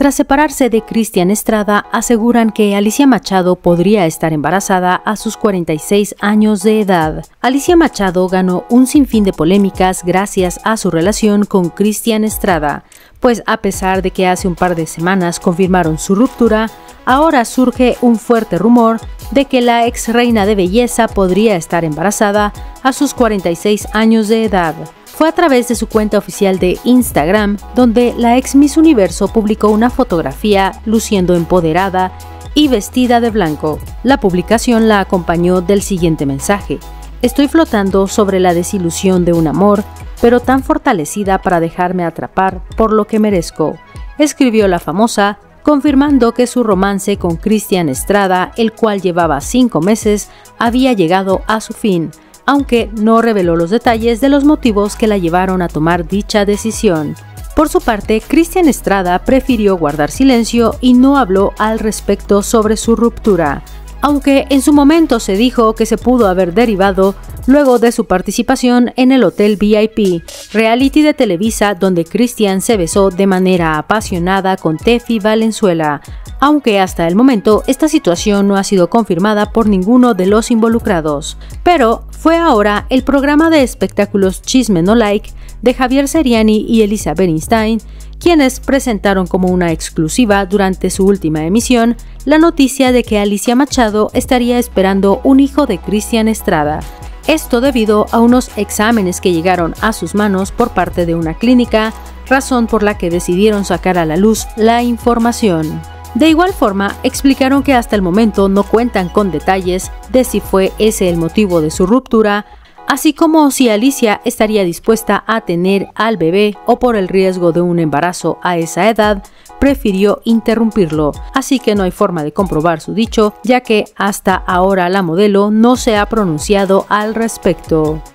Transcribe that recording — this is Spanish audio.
tras separarse de Cristian Estrada, aseguran que Alicia Machado podría estar embarazada a sus 46 años de edad. Alicia Machado ganó un sinfín de polémicas gracias a su relación con Cristian Estrada, pues a pesar de que hace un par de semanas confirmaron su ruptura, ahora surge un fuerte rumor de que la ex reina de belleza podría estar embarazada a sus 46 años de edad. Fue a través de su cuenta oficial de Instagram donde la ex Miss Universo publicó una fotografía luciendo empoderada y vestida de blanco. La publicación la acompañó del siguiente mensaje: "Estoy flotando sobre la desilusión de un amor, pero tan fortalecida para dejarme atrapar por lo que merezco", escribió la famosa, confirmando que su romance con Cristian Estrada, el cual llevaba 5 meses, había llegado a su fin, aunque no reveló los detalles de los motivos que la llevaron a tomar dicha decisión. Por su parte, Cristian Estrada prefirió guardar silencio y no habló al respecto sobre su ruptura, aunque en su momento se dijo que se pudo haber derivado luego de su participación en el Hotel VIP, reality de Televisa donde Cristian se besó de manera apasionada con Tefi Valenzuela, aunque hasta el momento esta situación no ha sido confirmada por ninguno de los involucrados. Pero fue ahora el programa de espectáculos Chisme No Like de Javier Seriani y Elisa Bernstein quienes presentaron como una exclusiva durante su última emisión la noticia de que Alicia Machado estaría esperando un hijo de Cristian Estrada. Esto debido a unos exámenes que llegaron a sus manos por parte de una clínica, razón por la que decidieron sacar a la luz la información. De igual forma, explicaron que hasta el momento no cuentan con detalles de si fue ese el motivo de su ruptura, así como si Alicia estaría dispuesta a tener al bebé o por el riesgo de un embarazo a esa edad, prefirió interrumpirlo, así que no hay forma de comprobar su dicho, ya que hasta ahora la modelo no se ha pronunciado al respecto.